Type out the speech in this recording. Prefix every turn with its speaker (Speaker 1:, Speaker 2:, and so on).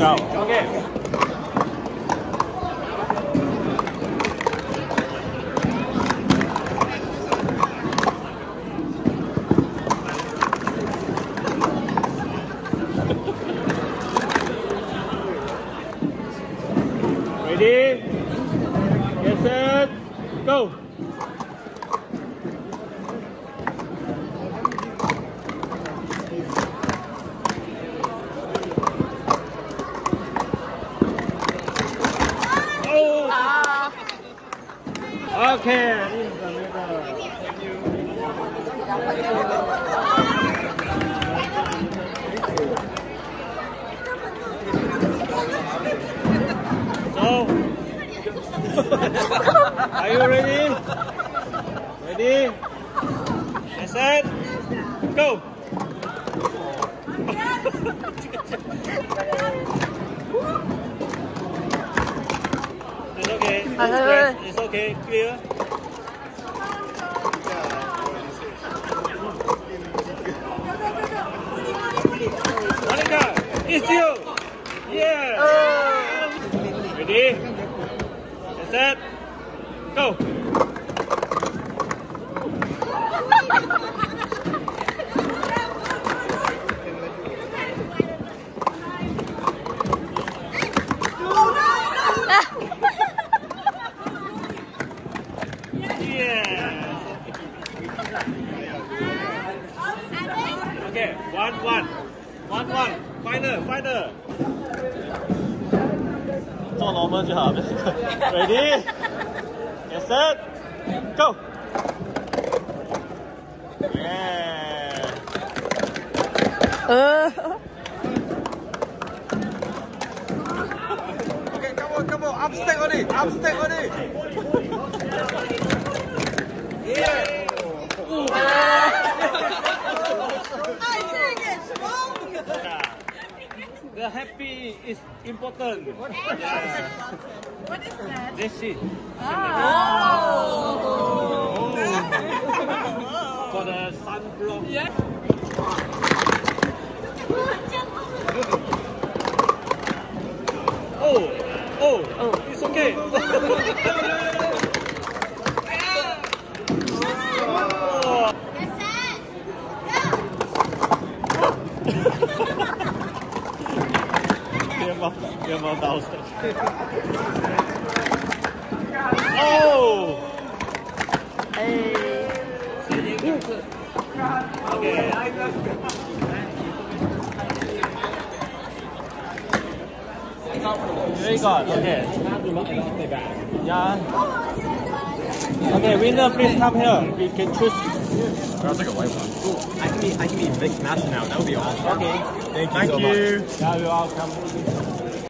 Speaker 1: Go. Okay. Ready? Get set. Go. Okay, in the middle. So, are you ready? Ready? Get set. Go. It's okay. It's okay. Clear. Monica, it's you. Yeah. Ready? Get set. Go. Okay, 1-1. 1-1. Final. 做 normal 就好。Ready? Get set. Go. Yeah. Okay, come on. Upstack on it. Yeah. The happy is important.
Speaker 2: What is that?
Speaker 1: This is. For the sunblock. Yeah. Oh, it's okay. Your mouth downstack. Oh! Hey! Okay. Very good. Okay. Yeah. Okay, winner, please come here. We can choose.
Speaker 3: That's like a white one. Cool. I can be mixed match now. That would be awesome.
Speaker 1: Okay.
Speaker 3: Thank you so much.
Speaker 1: Yeah, you're welcome.